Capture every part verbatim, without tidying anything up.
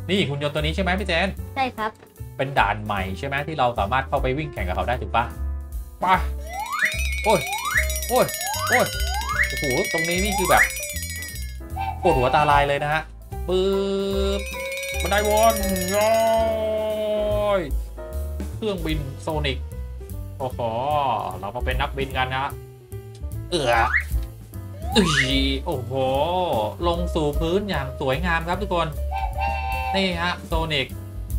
นี่หุ่นยนต์ตัวนี้ใช่ไหมพี่เจนใช่ครับเป็นด่านใหม่ใช่ไหมที่เราสามารถเข้าไปวิ่งแข่งกับเขาได้ถูกปะไปโอ้ยโอ้ยโอ้ยโอ้โหตรงนี้นี่คือแบบปวดหัวตาลายเลยนะฮะปึ๊บบันไดวนย้อยเครื่องบินโซนิกโอ้โหเราก็เป็นนักบินกันนะเอออุ้ยโอ้โหลงสู่พื้นอย่างสวยงามครับทุกคนนี่ฮะโซนิก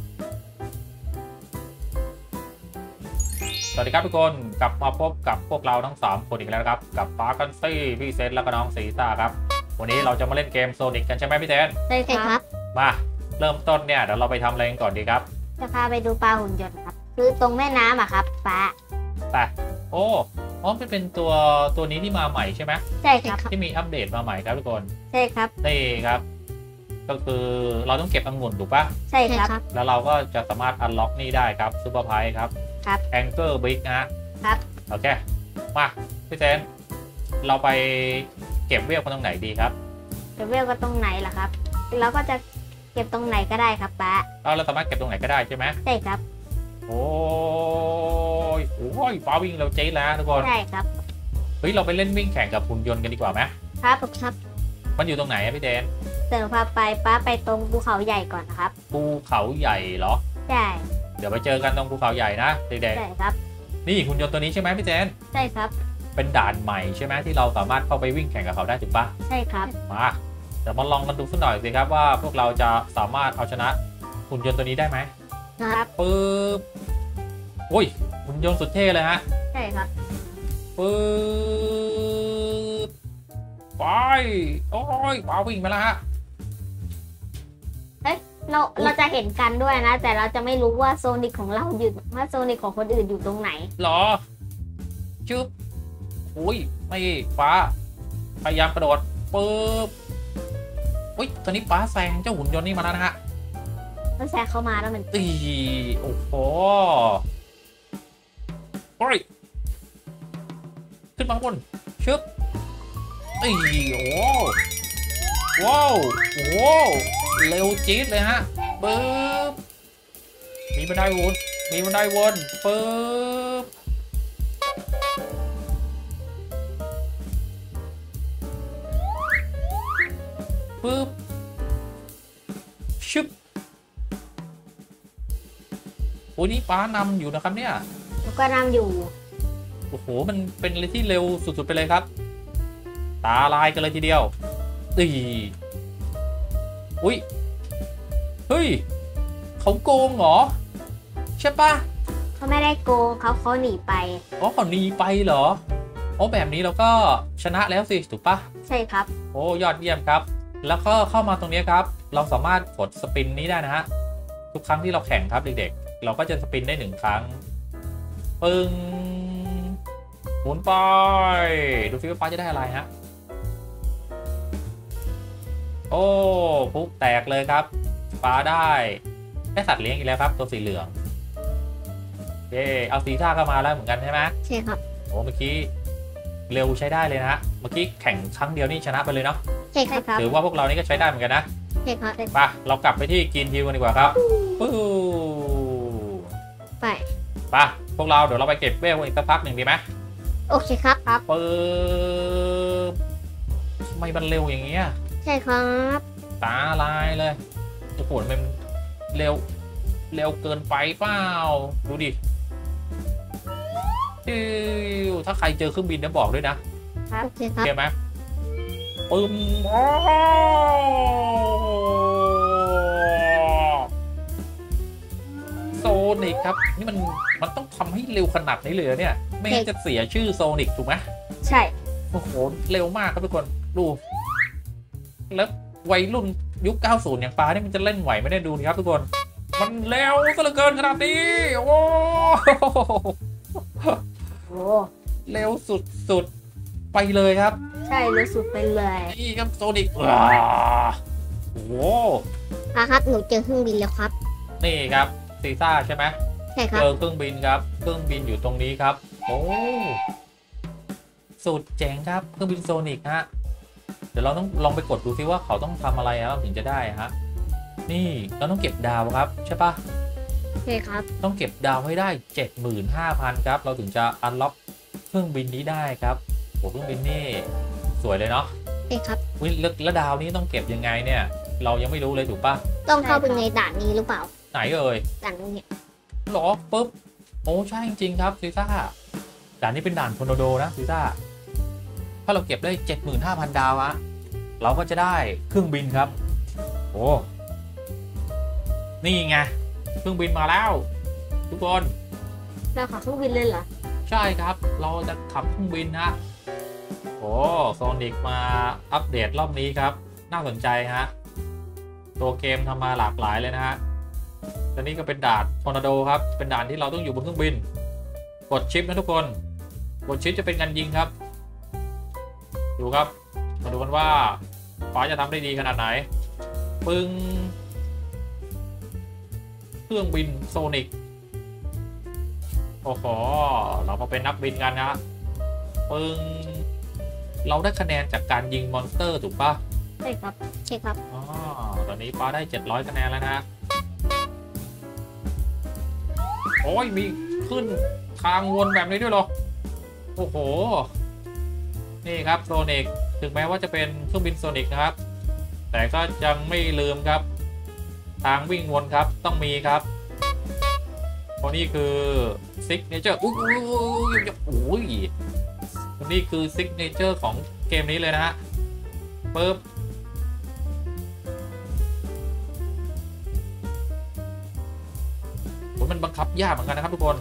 สวัสดีครับทุกคนกลับมาพบกับพวกเราทั้งสามคนอีกแล้วครับกับฟ้ากันซี่พี่เซนแล้วก็น้องสีตาครับวันนี้เราจะมาเล่นเกมโซนิกกันใช่ไหมพี่เซนใช่ครับมาเริ่มต้นเนี่ยเดี๋ยวเราไปทำอะไรกันก่อนดีครับจะพาไปดูปลาหุ่นยนต์ครับคือตรงแม่น้ำอะครับป้าแต่โอ้อ๋อเป็นเป็นตัวตัวนี้ที่มาใหม่ใช่ไหมใช่ครับที่มีอัปเดตมาใหม่ครับทุกคนใช่ครับนี่ครับก็คือเราต้องเก็บองุ่นถูกปะใช่ครับแล้วเราก็จะสามารถอันล็อกนี่ได้ครับซูเปอร์ไพรส์ครับครับแองเกอร์บิ๊กนะฮะครับโอเคมาพี่เซนเราไปเก็บเวลกันตรงไหนดีครับเก็บเวลก็ตรงไหนล่ะครับเราก็จะเก็บตรงไหนก็ได้ครับป้าเราเราสามารถเก็บตรงไหนก็ได้ใช่ไหมใช่ครับโอ้ยโอ้ยฟ้าวิ่งเราเจ๊แล้วทุกคนใช่ครับเฮ้ยเราไปเล่นวิ่งแข่งกับหุ่นยนต์กันดีกว่าไหมครับครับมันอยู่ตรงไหนอะพี่เดนเดี๋ยวพาไปป้าไปตรงภูเขาใหญ่ก่อนนะครับภูเขาใหญ่เหรอใช่เดี๋ยวไปเจอกันตรงภูเขาใหญ่นะเด็กๆใช่ครับนี่หุ่นยนต์ตัวนี้ใช่ไหมพี่เดนใช่ครับเป็นด่านใหม่ใช่ไหมที่เราสามารถเข้าไปวิ่งแข่งกับเขาได้ถูกปะใช่ครับมาเดี๋ยวมาลองกันดูสักหน่อยสิครับว่าพวกเราจะสามารถเอาชนะหุ่นยนต์ตัวนี้ได้ไหมครับปึ๊บโอ้ยหุ่นยนต์สุดเท่เลยฮะใช่ครับปึ๊บไปโอ้ยว้าวิ่งมาแล้วฮะเฮ้ยเราเราจะเห็นกันด้วยนะแต่เราจะไม่รู้ว่าโซนิกของเราอยู่ว่าโซนิกของคนอื่นอยู่ตรงไหนหรอชึบอุ้ยไม่ฟ้าพยายามกระโดดปึ๊บอุ้ยตอนนี้ฟ้าแซงเจ้าหุ่นยนต์นี่มาแล้วนะฮะมันแซงเข้ามาแล้วมันตีโอ้โหโอ้ยขึ้นมาบนชึบตีโอ้ว้าวโอ้เร็วจี๊ดเลยฮะปึ๊บมีบันไดวนมีบันไดวนปึ๊บปึ๊บชึบโอ้นี่ป้านำอยู่นะครับเนี่ยก็นำอยู่โอ้โหมันเป็นอะไรที่เร็วสุดๆไปเลยครับตาลายกันเลยทีเดียวตีอุ้ยเฮ้ยเขาโกงเหรอใช่ปะเขาไม่ได้โกงเขาเขาหนีไปอ๋อเขาหนีไปเหรออ๋อแบบนี้เราก็ชนะแล้วสิถูกปะใช่ครับโอ้ยอดเยี่ยมครับแล้วก็เข้ามาตรงนี้ครับเราสามารถกดสปินนี้ได้นะฮะทุกครั้งที่เราแข่งครับเด็กๆเราก็จะสปินได้หนึ่งครั้งปึ้งหมุนไปดูซิว่าป้าจะได้อะไรฮะโอ้ปุ๊บแตกเลยครับป้าได้ได้สัตว์เลี้ยงอีกแล้วครับตัวสีเหลืองเย่เอาสีท่าเข้ามาแล้วเหมือนกันใช่ไหมใช่ครับโอ้เมื่อกี้เร็วใช้ได้เลยนะฮะเมื่อกี้แข่งครั้งเดียวนี่ชนะไปเลยเนาะใช่ครับหรือว่าพวกเรานี่ก็ใช้ได้เหมือนกันนะใช่ครับไปเรากลับไปที่กินฮิวกันดีกว่าครับปู้ไปไปพวกเราเดี๋ยวเราไปเก็บเวลอีกสักพักหนึ่งดีไหมโอเคครับครับปึ๊บทำไมมันเร็วอย่างเงี้ยใช่ครับตาลายเลยโอ้โหมันเร็วเร็วเกินไปเปล่าดูดิถ้าใครเจอเครื่องบินนะบอกด้วยนะครับโอเคครับเห็นไหมปึ้มโซนิกครับนี่มันมันต้องทำให้เร็วขนาดนี้เลยเนี่ยไม่งั้นจะเสียชื่อโซนิกถูกไหมใช่โอ้โหเร็วมากครับทุกคนดูแล้ววัยรุ่นยุคเก้าสิบอย่างปลาเนี่ยมันจะเล่นไหวไม่ได้ดูนะครับทุกคนมันเร็วซะเหลือเกินขนาดนี้โอ้โหเร็วสุดๆไปเลยครับใช่เร็วสุดไปเลยนี่ครับโซนิกว้าโอ้โหครับหนูเจอเครื่องบินแล้วครับนี่ครับซีซ่าใช่ไหมใช่ครับเจอเครื่องบินครับเครื่องบินอยู่ตรงนี้ครับโอ้สุดเจ๋งครับเครื่องบินโซนิกฮะเดี๋ยวเราต้องลองไปกดดูซิว่าเขาต้องทำอะไรแล้วถึงจะได้ฮะนี่เราต้องเก็บดาวครับใช่ปะโอเคครับต้องเก็บดาวให้ได้ เจ็ดหมื่นห้าพัน ครับเราถึงจะอันล็อกเครื่องบินนี้ได้ครับโอ้เครื่องบินนี่สวยเลยเนาะโอเคครับวิแล้วดาวนี้ต้องเก็บยังไงเนี่ยเรายังไม่รู้เลยถูกปะต้องเข้าไปในด่านนี้หรือเปล่าไหนเอ่ยด่านนี้หรอปุ๊บโอ้ใช่จริงๆครับซีซ่าด่านนี้เป็นด่านทอร์นาโดนะซีซ่าถ้าเราเก็บได้ เจ็ดหมื่นห้าพัน ดาวอะเราก็จะได้เครื่องบินครับโอ้นี่ไงเครื่องบินมาแล้วทุกคนเราขับเครื่องบินเลยเหรอใช่ครับเราจะขับเครื่องบินนะโอ้โซนิกมาอัปเดตรอบนี้ครับน่าสนใจฮะตัวเกมทำมาหลากหลายเลยนะฮะและนี่ก็เป็นด่านทอร์นาโดครับเป็นด่านที่เราต้องอยู่บนเครื่องบินกดชิปนะทุกคนกดชิปจะเป็นการยิงครับดูครับมาดูกันว่าฟ้าจะทำได้ดีขนาดไหนปึ้งเครื่องบินโซนิกโอ้โหเรามาเป็นนักบินกันนะปึ้งเราได้คะแนนจากการยิงมอนสเตอร์ถูกปะใช่ครับใช่ครับอ๋อตอนนี้ฟ้าได้เจ็ดร้อยคะแนนแล้วนะโอ้ยมีขึ้นทางวนแบบนี้ด้วยเหรอโอ้โหนี่ครับโซนิกถึงแม้ว่าจะเป็นเครื่องบินโซนิกนะครับแต่ก็ยังไม่ลืมครับทางวิ่งวนครับต้องมีครับเพราะนี่คือซิกเนเจอร์อุ้ยอุ้ยอุ้ยนี่คือซิกเนเจอร์ของเกมนี้เลยนะฮะปึ๊บมันบังคับยากเหมือนกันนะครับทุกคน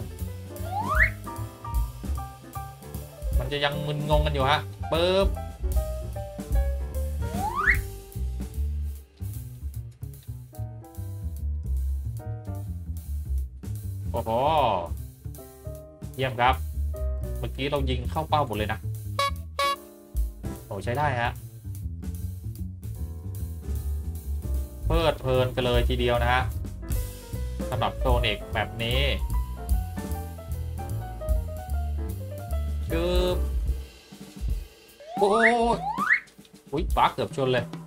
มันจะยังมึนงงกันอยู่ฮะปึ๊บโอ้โหเยี่ยมครับเมื่อกี้เรายิงเข้าเป้าหมดเลยนะโอ้ใช้ได้ฮะเพลิดเพลินกันเลยทีเดียวนะฮะสำหรับโซนิกแบบนี้ชืบโอ้ยอุ้ยฟ้าเกือบชนเลย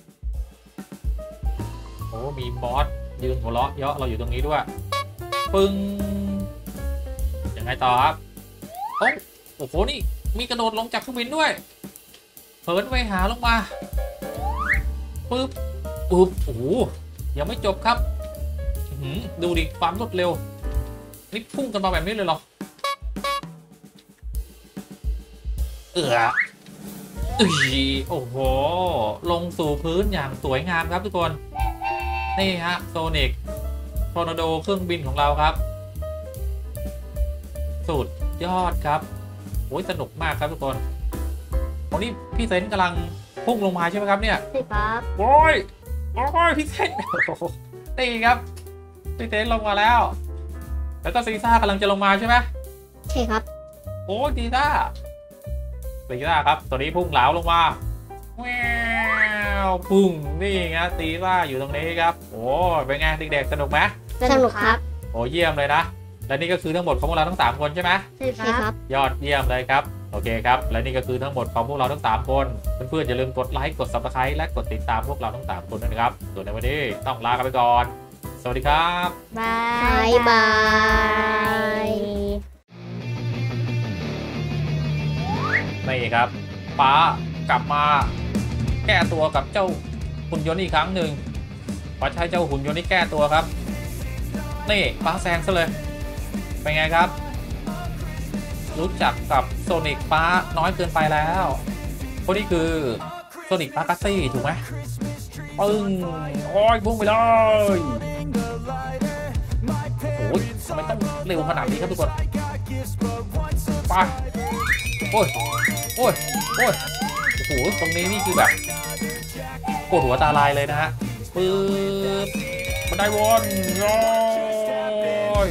โอ้มีบอสยืนหัวเราะเยาะเราอยู่ตรงนี้ด้วยปึ้งยังไงต่อครับโอ้โอ้โหนี่มีกระโดดลงจากเครื่องบินด้วยเผินไปหาลงมาปึ๊บปึ๊บโอ้โหยังไม่จบครับดูดิความรวดเร็วนี่พุ่งกันมาแบบนี้เลยเหรอเอออือโอ้โหลงสู่พื้นอย่างสวยงามครับทุกคนนี่ฮะโซนิกทอร์นาโดเครื่องบินของเราครับสุดยอดครับโอ้ยสนุกมากครับทุกคนตอนนี้พี่เซนกำลังพุ่งลงมาใช่ไหมครับเนี่ยใช่ครับโอ้ยโอ้ยพี่เซนนี่ครับพี่เซนลงมาแล้วแล้วก็ซีซ่ากำลังจะลงมาใช่ไหมใช่ครับโอ้ยซีซ่าซีซ่าครับตัวนี้พุ่งเหลาลงมาแววพุ่งนี่ไงซีซ่าอยู่ตรงนี้ครับโอ้เป็นไงเด็กๆสนุกไหมสนุกครับโอ้เยี่ยมเลยนะและนี่ก็คือทั้งหมดของพวกเราทั้งสามคนใช่ไหมใช่ครับยอดเยี่ยมเลยครับโอเคครับและนี่ก็คือทั้งหมดของพวกเราทั้งสามคนเพื่อนๆอย่าลืมกดไลค์กด ซับสไครบ์ และกดติดตามพวกเราทั้งสามคนด้วยนะครับส่วนในวันนี้ต้องลากันไปก่อนสวัสดีครับบายบายนี่ครับป้ากลับมาแก้ตัวกับเจ้าหุ่นยนต์อีกครั้งหนึ่งป้าใช้เจ้าหุ่นยนต์นี้แก้ตัวครับนี่ป้าแซงซะเลยเป็นไงครับรู้จักกับโซนิกป้าน้อยเกินไปแล้วเพราะนี่คือโซนิกป้ากัสซี่ถูกไหมปึ้งโอ้ยพุ่งไปเลยโอ้ยทำไมต้องเร็วขนาดนี้ครับทุกคนไปโอ้ยโอ้ยโอ้ยโอ้โหตรงนี้นี่คือแบบปวดหัวตาลายเลยนะฮะปึ๊บบันไดวนโอ้ย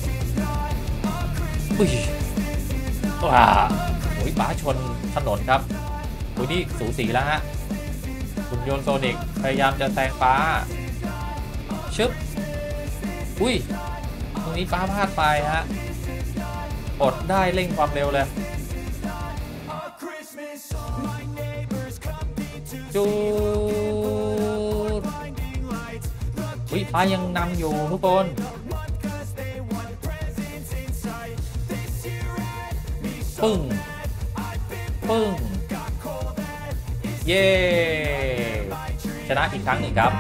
อุ้ยว้าโอ้ยป้าชนถนนครับโอ้ยนี่สูสีแล้วฮะหุ่นยนต์โซนิกพยายามจะแซงป้าชึบอุ้ยตรงนี้ป้าพลาดไปฮะอดได้เร่งความเร็วเลยจูดวิฟ้ายังนำอยู่ทุกคนปึ้งปึ้งเย้ชนะอีกครั้งหนึ่งครับ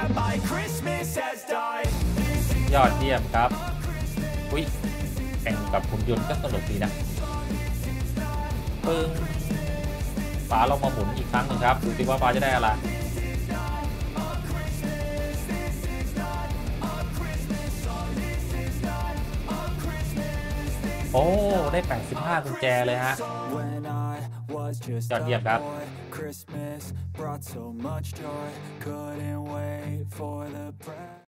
ยอดเยี่ยมครับอุ้ยแข่งกับหุ่นยนต์ก็สนุกดีนะปึ้งฟ้าลองมาหมุนอีกครั้งหนึ่งครับดูสิว่าฟ้าจะได้อะไรโอ้ได้แปดสิบห้ากุญแจเลยฮะยอดเยี่ยมครับ